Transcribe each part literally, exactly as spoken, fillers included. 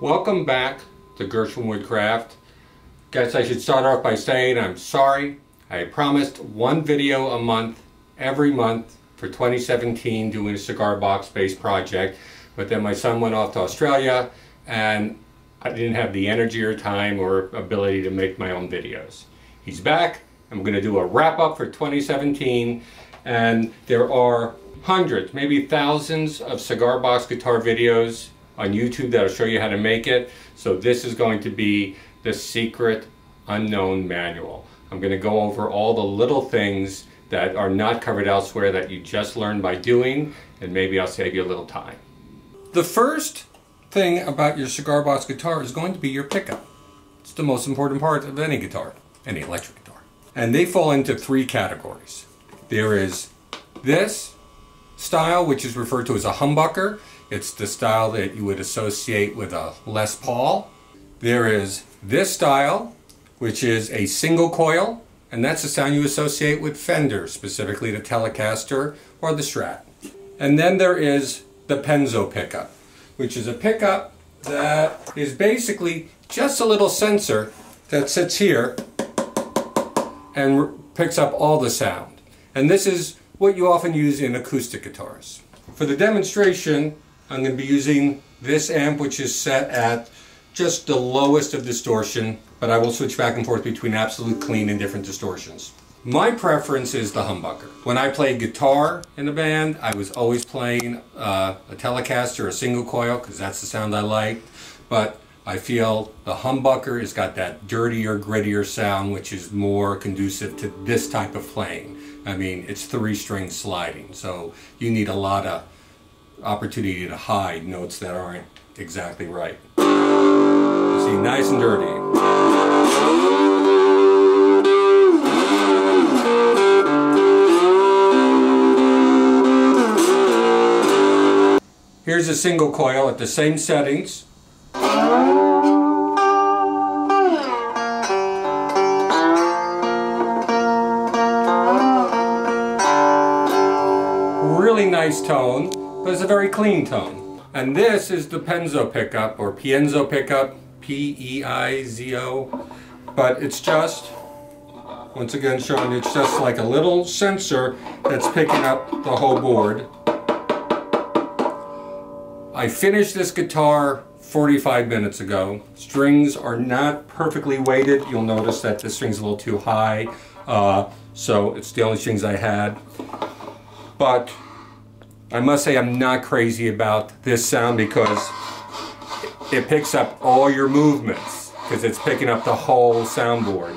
Welcome back to Gershwin Woodcraft. Guess I should start off by saying I'm sorry. I promised one video a month, every month for twenty seventeen, doing a cigar box based project, but then my son went off to Australia and I didn't have the energy or time or ability to make my own videos. He's back. I'm going to do a wrap up for twenty seventeen, and there are hundreds, maybe thousands of cigar box guitar videos on YouTube that'll show you how to make it. So this is going to be the secret unknown manual. I'm going to go over all the little things that are not covered elsewhere that you just learned by doing, and maybe I'll save you a little time. The first thing about your cigar box guitar is going to be your pickup. It's the most important part of any guitar, any electric guitar. And they fall into three categories. There is this style, which is referred to as a humbucker. It's the style that you would associate with a Les Paul. There is this style, which is a single coil, and that's the sound you associate with Fender, specifically the Telecaster or the Strat. And then there is the Piezo pickup, which is a pickup that is basically just a little sensor that sits here and picks up all the sound. And this is what you often use in acoustic guitars. For the demonstration, I'm going to be using this amp, which is set at just the lowest of distortion, but I will switch back and forth between absolute clean and different distortions. My preference is the humbucker. When I played guitar in a band, I was always playing uh, a Telecaster, a single coil, because that's the sound I liked. But I feel the humbucker has got that dirtier, grittier sound, which is more conducive to this type of playing. I mean, it's three string sliding, so you need a lot of opportunity to hide notes that aren't exactly right. You see, nice and dirty. Here's a single coil at the same settings. Really nice tone, but it's a very clean tone. And this is the Piezo pickup, or Piezo pickup, P E I Z O. But it's just, once again showing, it's just like a little sensor that's picking up the whole board. I finished this guitar forty-five minutes ago. Strings are not perfectly weighted. You'll notice that this string's a little too high, uh, so it's the only strings I had. But I must say I'm not crazy about this sound because it picks up all your movements, because it's picking up the whole soundboard.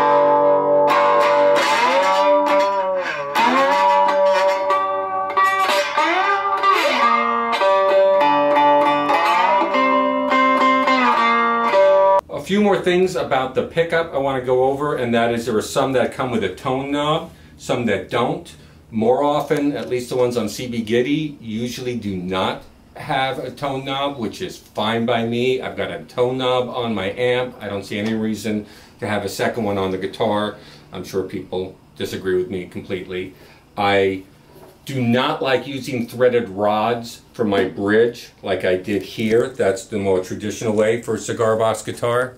A few more things about the pickup I want to go over, and that is there are some that come with a tone knob, some that don't. More often, at least the ones on C B Giddy, usually do not have a tone knob, which is fine by me. I've got a tone knob on my amp. I don't see any reason to have a second one on the guitar. I'm sure people disagree with me completely. I do not like using threaded rods for my bridge like I did here. That's the more traditional way for a cigar box guitar.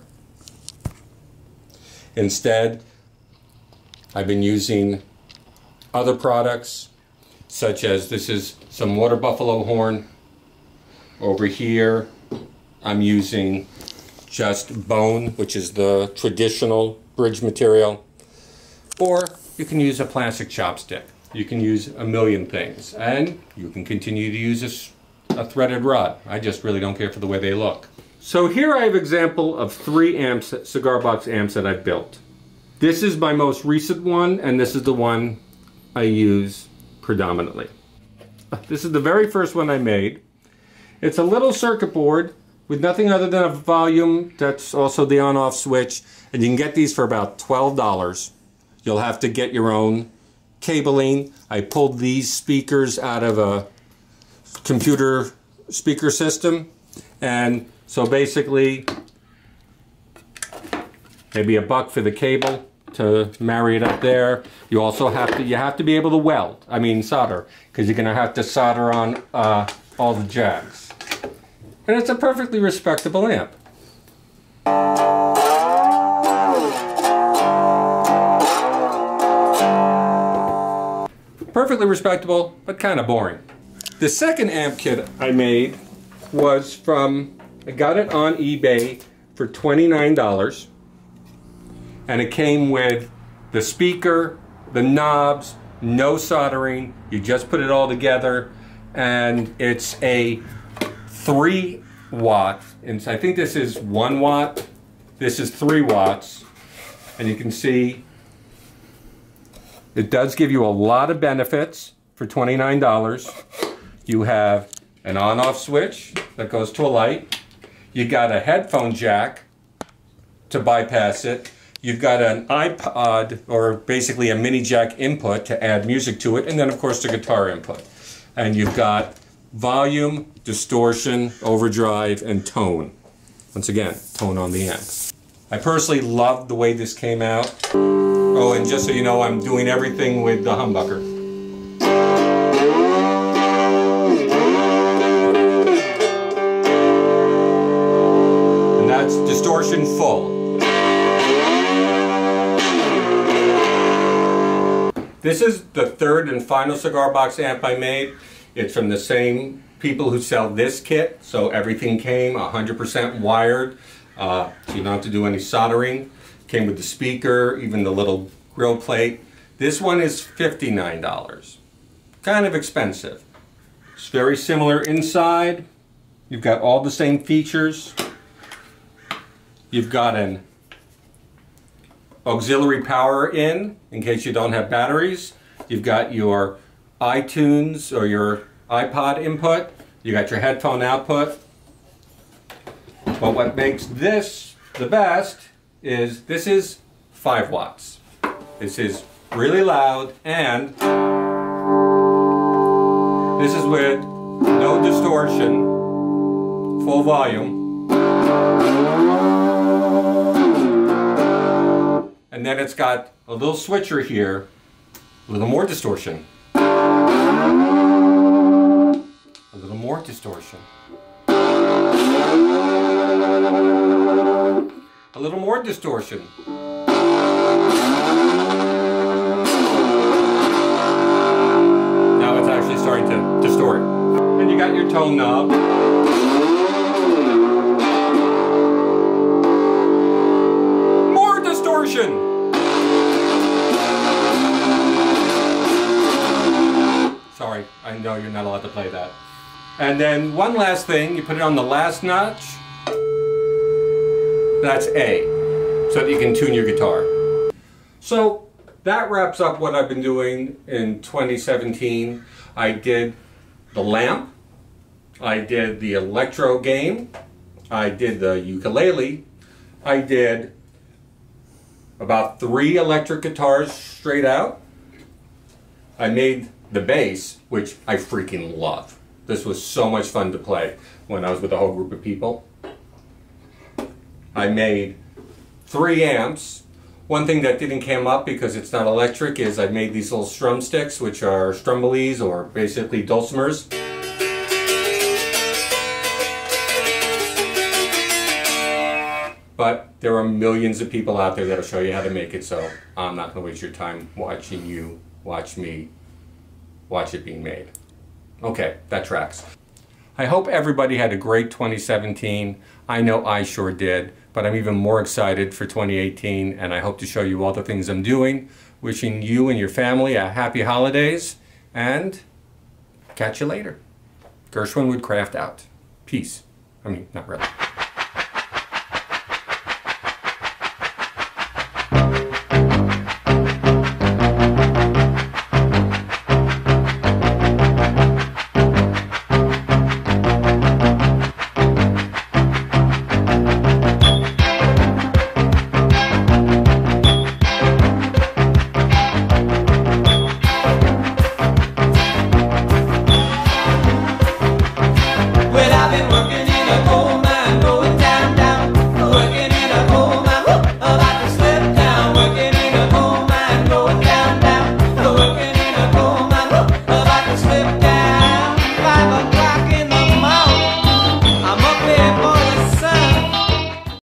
Instead, I've been using other products, such as this is some water buffalo horn. Over here, I'm using just bone, which is the traditional bridge material. Or you can use a plastic chopstick. You can use a million things. And you can continue to use a, a threaded rod. I just really don't care for the way they look. So here I have an example of three amps, cigar box amps that I've built. This is my most recent one, and this is the one I use predominantly. This is the very first one I made. It's a little circuit board with nothing other than a volume. That's also the on-off switch, and you can get these for about twelve dollars. You'll have to get your own cabling. I pulled these speakers out of a computer speaker system, and so basically maybe a buck for the cable to marry it up there. You also have to you have to be able to weld, I mean solder, because you're going to have to solder on uh, all the jacks. And it's a perfectly respectable amp. Perfectly respectable, but kind of boring. The second amp kit I made was from, I got it on eBay for twenty-nine dollars. And it came with the speaker, the knobs, no soldering. You just put it all together. And it's a three watt. And I think this is one watt. This is three watts. And you can see it does give you a lot of benefits for twenty-nine dollars. You have an on-off switch that goes to a light. You got a headphone jack to bypass it. You've got an iPod, or basically a mini jack input to add music to it, and then of course the guitar input. And you've got volume, distortion, overdrive, and tone. Once again, tone on the amp. I personally love the way this came out. Oh, and just so you know, I'm doing everything with the humbucker. And that's distortion full. This is the third and final cigar box amp I made. It's from the same people who sell this kit, so everything came one hundred percent wired, uh, so you don't have to do any soldering. Came with the speaker, even the little grill plate. This one is fifty-nine dollars. Kind of expensive. It's very similar inside. You've got all the same features. You've got an auxiliary power in, in case you don't have batteries. You've got your iTunes or your iPod input. You got your headphone output. But what makes this the best is this is five watts. This is really loud, and this is with no distortion, full volume. And then it's got a little switcher here, a little more distortion. A little more distortion. A little more distortion. Now it's actually starting to distort. And you got your tone knob. More distortion. Sorry, I know you're not allowed to play that. And then one last thing, you put it on the last notch. That's A, so that you can tune your guitar. So that wraps up what I've been doing in twenty seventeen. I did the lamp, I did the electro game, I did the ukulele, I did about three electric guitars straight out. I made the bass, which I freaking love. This was so much fun to play when I was with a whole group of people. I made three amps. One thing that didn't come up because it's not electric is I made these little strum sticks, which are strumblies, or basically dulcimers. But there are millions of people out there that'll show you how to make it, so I'm not going to waste your time watching you watch me watch it being made. Okay, that tracks. I hope everybody had a great twenty seventeen. I know I sure did, but I'm even more excited for twenty eighteen, and I hope to show you all the things I'm doing. Wishing you and your family a happy holidays, and catch you later. Gershwin Woodcraft out. Peace. I mean, not really.